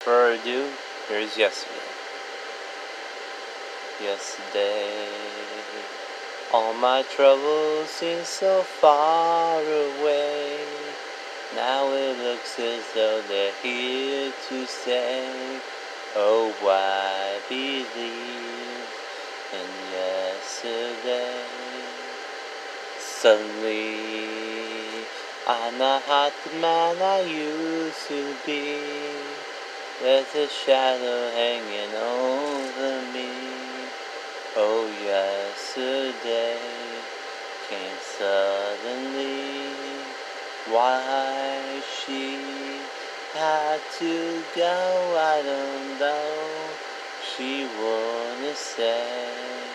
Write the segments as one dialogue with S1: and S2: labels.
S1: further ado, here's yesterday. Yesterday, all my troubles seem so far away. Now it looks as though they're here to stay. Oh, I believe in yesterday. Suddenly, I'm not half the man I used to be. There's a shadow hanging over me. Oh, yesterday came suddenly. Why she had to go, I don't know. She wouldn't say.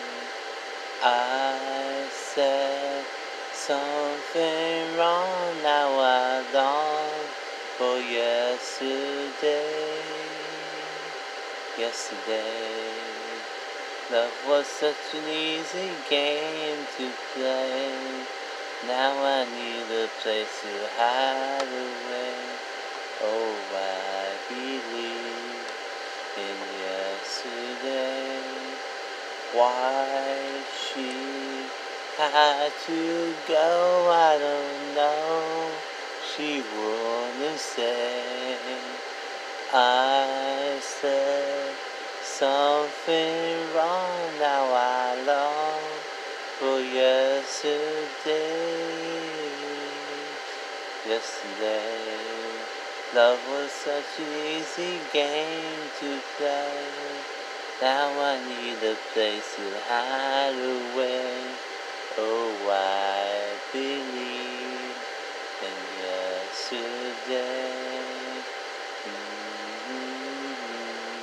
S1: I said something wrong, now I long for yesterday. Yesterday, love was such an easy game to play. Now I need a place to hide away. Oh, I believe in yesterday. Why she had to go, I don't know. She wouldn't say. I said something wrong, now I long for yesterday. Yesterday, love was such an easy game to play. Now I need a place to hide away. Oh, I believe in yesterday.